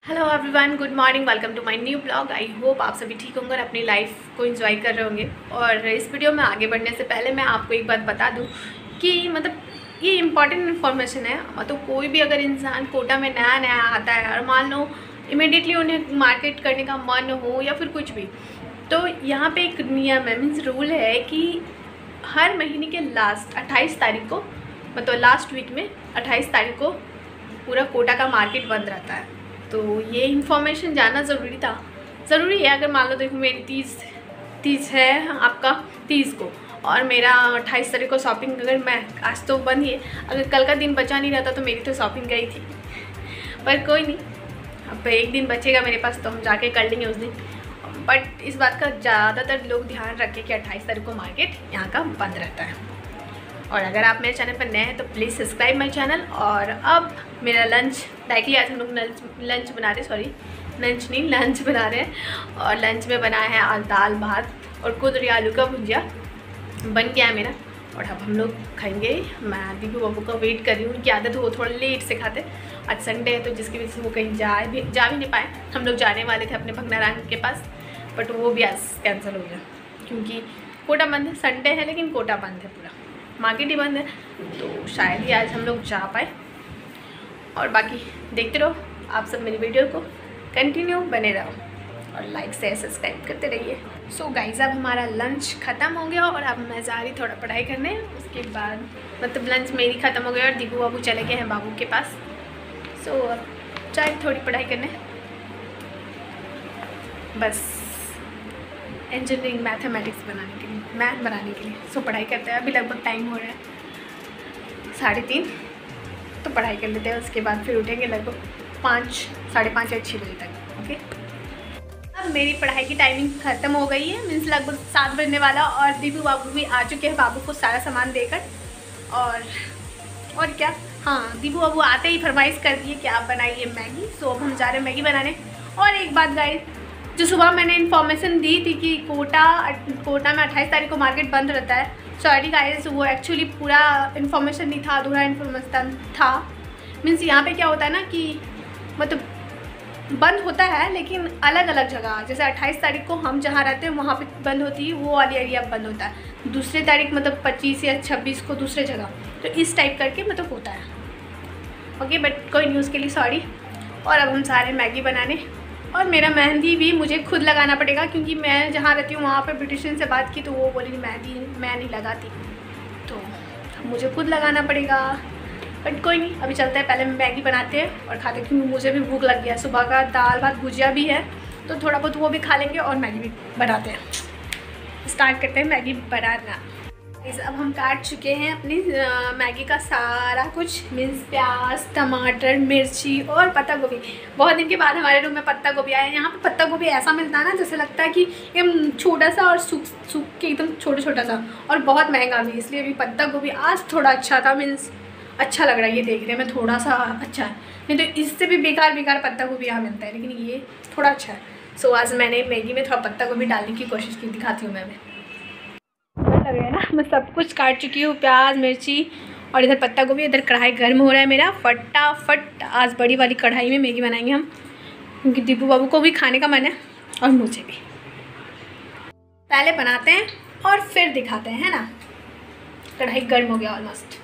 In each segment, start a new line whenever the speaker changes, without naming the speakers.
Hello everyone, good morning, welcome to my new blog. I hope आप सभी ठीक होंगे और अपनी लाइफ को एंजॉय कर रहे होंगे। और इस वीडियो में आगे बढ़ने से पहले मैं आपको एक बात बता दूं कि ये इम्पॉर्टेंट इन्फॉर्मेशन है। कोई भी अगर इंसान कोटा में नया नया आता है और मान लो इमीडिएटली उन्हें मार्केट करने का मन हो या फिर कुछ भी, तो यहाँ पे एक नियम है, मीन्स रूल है कि हर महीने के लास्ट 28 तारीख को, लास्ट वीक में 28 तारीख को पूरा कोटा का मार्केट बंद रहता है। तो ये इन्फॉर्मेशन जानना ज़रूरी है। अगर मान लो देखो मेरी 30 है, आपका 30 को, और मेरा 28 तारीख को शॉपिंग, अगर मैं आज तो बंद ही है, अगर कल का दिन बचा नहीं रहता तो मेरी तो शॉपिंग गई थी। पर कोई नहीं, अब एक दिन बचेगा मेरे पास तो हम जाके कर लेंगे उस दिन। बट इस बात का ज़्यादातर लोग ध्यान रखें कि 28 तारीख को मार्केट यहाँ का बंद रहता है। और अगर आप मेरे चैनल पर नए हैं तो प्लीज़ सब्सक्राइब माई चैनल। और अब मेरा लंच डायरेक्टली आज हम लोग लंच बना रहे हैं। और लंच में बनाया है आज दाल भात और कुंदरी आलू का भुजिया बन गया है मेरा। और अब हम लोग खाएंगे। मैं दीपू बाबू का वेट कर रही हूँ, उनकी आदत वो थोड़ा लेट से खाते। आज संडे है तो जिसकी वजह से वो कहीं जा भी नहीं पाए। हम लोग जाने वाले थे अपने भगनाराम के पास, बट वो भी आज कैंसिल हो गया क्योंकि कोटा बंद है। संडे है लेकिन कोटा बंद है, पूरा मार्केट ही बंद है, तो शायद ही आज हम लोग जा पाए। और बाकी देखते रहो आप सब मेरी वीडियो को, कंटिन्यू बने रहो और लाइक से सब्सक्राइब करते रहिए। सो गाइस, अब हमारा लंच ख़त्म हो गया और अब मैं जा रही थोड़ा पढ़ाई करने। उसके बाद लंच मेरी ख़त्म हो गया और दीपू बाबू चले गए हैं बाबू के पास। सो अब जाए थोड़ी पढ़ाई करने, बस इंजीनियरिंग मैथमेटिक्स बनाने के लिए, मैथ बनाने के लिए। सो पढ़ाई करते हैं। अभी लगभग टाइम हो रहा है 3:30, तो पढ़ाई कर लेते हैं। उसके बाद फिर उठेंगे लगभग 5, साढ़े 5 या 6 बजे तक। ओके, अब मेरी पढ़ाई की टाइमिंग ख़त्म हो गई है, मीन्स लगभग 7 बजने वाला। और दीपू बाबू भी आ चुके हैं बाबू को सारा सामान देकर। और क्या, हाँ, दीपू बाबू आते ही फरमाइश कर दिए कि आप बनाइए मैगी। सो अब हम जा रहे हैं मैगी बनाने। और एक बात गाइस, जो सुबह मैंने इन्फॉर्मेशन दी थी कि कोटा में 28 तारीख को मार्केट बंद रहता है, सॉरी गाइस, वो एक्चुअली पूरा इन्फॉर्मेशन नहीं था, अधूरा इन्फॉर्मेशन था। मीन्स यहाँ पे क्या होता है ना कि बंद होता है लेकिन अलग अलग जगह। जैसे 28 तारीख को हम जहाँ रहते हैं वहाँ पे बंद होती है, वो वाली एरिया बंद होता है। दूसरे तारीख 25 या 26 को दूसरे जगह, तो इस टाइप करके होता है। ओके, बट कोई न्यूज़ के लिए सॉरी। और अब हम सारे मैगी बनाने। और मेरा मेहंदी भी मुझे खुद लगाना पड़ेगा क्योंकि मैं जहाँ रहती हूँ वहाँ पे ब्यूटिशियन से बात की तो वो बोली मेहंदी मैं नहीं लगाती, तो मुझे खुद लगाना पड़ेगा। बट कोई नहीं, अभी चलते हैं, पहले मैगी बनाते हैं और खाते हैं क्योंकि मुझे भी भूख लग गया। सुबह का दाल भात भुजिया भी है तो थोड़ा बहुत वो भी खा लेंगे और मैगी भी बनाते हैं। स्टार्ट करते हैं मैगी बनाना। अब हम काट चुके हैं अपनी मैगी का सारा कुछ, मीन्स प्याज, टमाटर, मिर्ची और पत्ता गोभी। बहुत दिन के बाद हमारे रूम में पत्ता गोभी आया है। यहाँ पे पत्ता गोभी ऐसा मिलता है ना जैसे लगता है कि एकदम छोटा सा और सूख के एकदम छोटा सा, और बहुत महंगा भी, इसलिए अभी पत्ता गोभी आज थोड़ा अच्छा था, मीन्स अच्छा लग रहा है ये देखने में, थोड़ा सा अच्छा है। नहीं तो इससे भी बेकार पत्ता गोभी यहाँ मिलता है, लेकिन ये थोड़ा अच्छा है। सो आज मैंने मैगी में थोड़ा पत्ता गोभी डालने की कोशिश की, दिखाती हूँ मैं लग रहा है ना। मैं सब कुछ काट चुकी हूँ, प्याज, मिर्ची और इधर पत्ता गोभी। इधर कढ़ाई गर्म हो रहा है मेरा। फटाफट आज बड़ी वाली कढ़ाई में मैगी बनाएंगे हम, क्योंकि दीपू बाबू को भी खाने का मन है और मुझे भी। पहले बनाते हैं और फिर दिखाते हैं, है ना। कढ़ाई गर्म हो गया ऑलमोस्ट।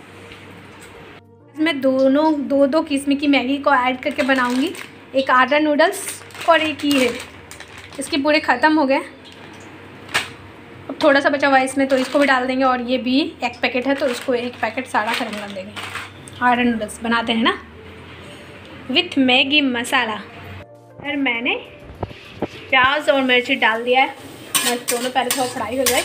मैं दो किस्म की मैगी को ऐड करके बनाऊँगी, एक आटा नूडल्स और एक ये है। इसके पूरे ख़त्म हो गए, अब थोड़ा सा बचा हुआ है इसमें, तो इसको भी डाल देंगे। और ये भी एक पैकेट है तो इसको एक पैकेट सारा खत्म कर देंगे। आटा नूडल्स बनाते हैं ना विथ मैगी मसाला। और मैंने प्याज और मिर्ची डाल दिया है, बस दोनों पहले थोड़ा फ्राई हो जाए।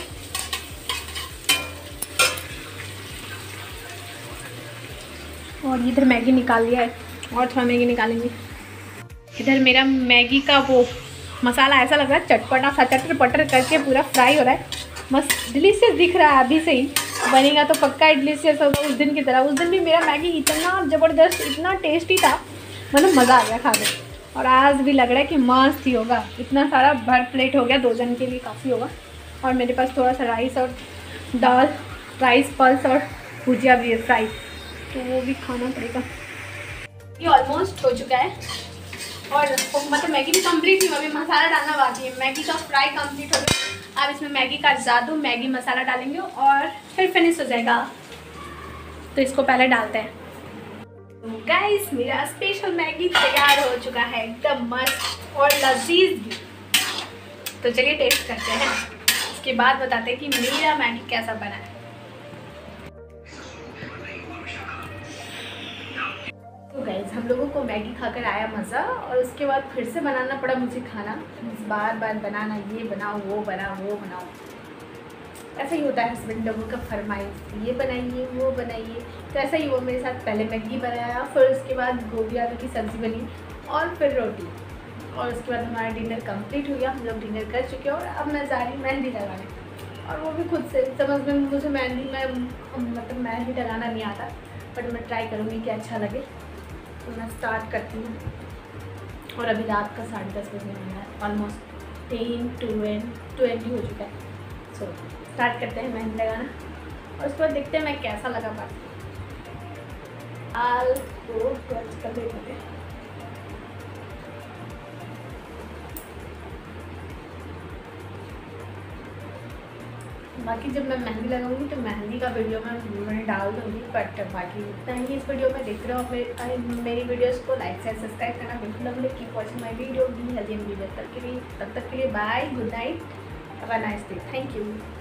और इधर मैगी निकाल लिया है और थोड़ा मैगी निकालेंगे। इधर मेरा मैगी का वो मसाला ऐसा लग रहा है चटपटा सा, चटर पटर करके पूरा फ्राई हो रहा है। मस्त डिलीशियस दिख रहा है, अभी से ही बनेगा तो पक्का डिलीशियस होगा उस दिन की तरह। उस दिन भी मेरा मैगी इतना ज़बरदस्त, इतना टेस्टी था, मज़ा आ गया खा के। और आज भी लग रहा है कि मस्त ही होगा। इतना सारा भर प्लेट हो गया, 2 जन के लिए काफ़ी होगा। और मेरे पास थोड़ा सा राइस और दाल, राइस पल्स और भुजिया भी है फ्राई, तो वो भी खाना पड़ेगा। ये ऑलमोस्ट हो चुका है। और और मतलब मैगी भी कंप्लीट हुई, अभी मसाला डालना बाकी है। मैगी का फ्राई कंप्लीट हो गया, अब इसमें मैगी का जादू, मैगी मसाला डालेंगे और फिर फिनिश हो जाएगा। तो इसको पहले डालते हैं। गाइस मेरा स्पेशल मैगी तैयार हो चुका है, एकदम मस्त और लजीज भी। तो चलिए टेस्ट करते हैं, उसके बाद बताते हैं कि मेरा मैगी कैसा बना है। तो गाइस हम लोगों को मैगी खाकर आया मज़ा, और उसके बाद फिर से बनाना पड़ा मुझे खाना, बार बार बनाना, ये बनाओ वो बनाओ वो बनाओ। ऐसा ही होता है हस्बैंड लोगों का फरमाइश, ये बनाइए वो बनाइए। तो ऐसा ही हुआ मेरे साथ, पहले मैगी बनाया, फिर उसके बाद गोभी आलू की सब्ज़ी बनी और फिर रोटी, और उसके बाद हमारा डिनर कंप्लीट हो गया। हम लोग डिनर कर चुके हैं और अब मैं जा रही हूँ मेहंदी लगाने, और वो भी खुद से। समझ में मुझे मेहंदी में मतलब मेहंदी लगाना नहीं आता, बट मैं ट्राई करूँगी कि अच्छा लगे। तो मैं स्टार्ट करती हूँ। और अभी रात का 10:30 बजे हो है, ऑलमोस्ट 10:20 हो चुका है। सो स्टार्ट करते हैं मेहंदी लगाना, और उसके बाद देखते हैं मैं कैसा लगा पाती हूँ। कर देते हैं। बाकी जब मैं मेहंदी लगाऊंगी तो मेहंदी का वीडियो मैं डाल दूँगी, बट बाकी इतना ही इस वीडियो में देख रहे हो। मेरी वीडियोस को लाइक से सब्सक्राइब करना बिल्कुल ना भूलें। Keep watching my video, be healthy and be better. तब तक के लिए bye, good night, have a nice day, thank you.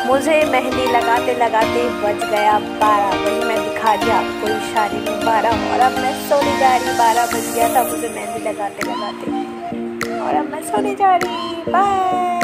मुझे मेहंदी लगाते लगाते बज गया 12। वही मैं दिखा दिया आपको इशारे में 12, और अब मैं सोने जा रही। 12 बज गया था मुझे मेहंदी लगाते लगाते, और अब मैं सोने जा रही। बाय।